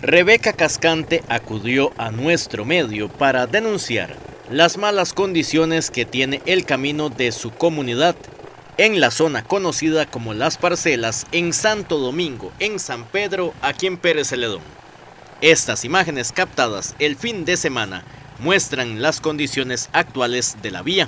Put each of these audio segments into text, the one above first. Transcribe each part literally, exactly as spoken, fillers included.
Rebeca Cascante acudió a nuestro medio para denunciar las malas condiciones que tiene el camino de su comunidad en la zona conocida como Las Parcelas en Santo Domingo, en San Pedro, aquí en Pérez Celedón. Estas imágenes captadas el fin de semana muestran las condiciones actuales de la vía.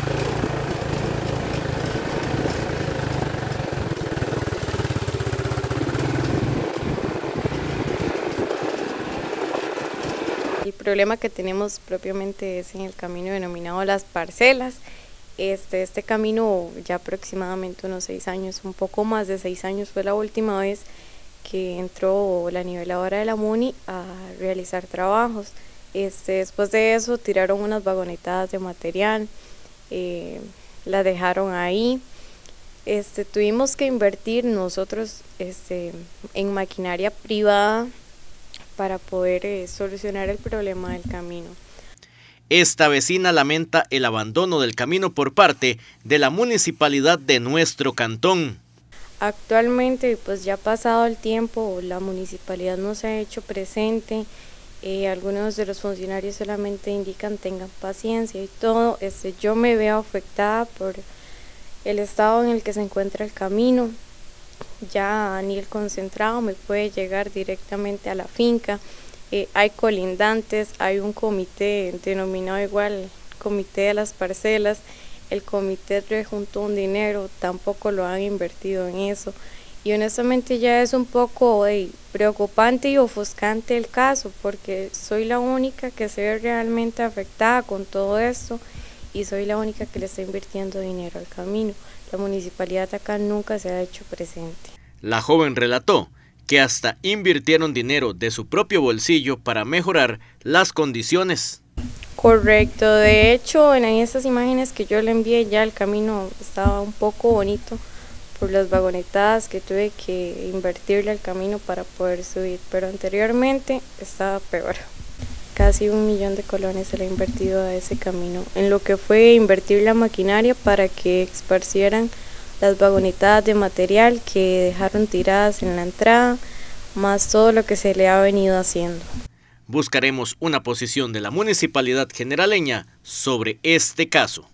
El problema que tenemos propiamente es en el camino denominado Las Parcelas. Este, este camino ya aproximadamente unos seis años, un poco más de seis años fue la última vez que entró la niveladora de la MUNI a realizar trabajos. Este, después de eso tiraron unas vagonetadas de material, eh, la dejaron ahí. Este, tuvimos que invertir nosotros este, en maquinaria privada para poder eh, solucionar el problema del camino. Esta vecina lamenta el abandono del camino por parte de la municipalidad de nuestro cantón. Actualmente, pues ya ha pasado el tiempo, la municipalidad no se ha hecho presente, eh, algunos de los funcionarios solamente indican tengan paciencia y todo. Este, yo me veo afectada por el estado en el que se encuentra el camino. Ya ni el concentrado me puede llegar directamente a la finca, eh, hay colindantes, hay un comité denominado igual Comité de las Parcelas, el comité rejuntó un dinero, tampoco lo han invertido en eso, y honestamente ya es un poco eh, preocupante y ofuscante el caso, porque soy la única que se ve realmente afectada con todo esto, y soy la única que le está invirtiendo dinero al camino. La municipalidad acá nunca se ha hecho presente. La joven relató que hasta invirtieron dinero de su propio bolsillo para mejorar las condiciones. Correcto, de hecho en estas imágenes que yo le envié ya el camino estaba un poco bonito por las vagonetadas que tuve que invertirle al camino para poder subir, pero anteriormente estaba peor. Casi un millón de colones se le ha invertido a ese camino, en lo que fue invertir la maquinaria para que esparcieran las vagonetadas de material que dejaron tiradas en la entrada, más todo lo que se le ha venido haciendo. Buscaremos una posición de la municipalidad generaleña sobre este caso.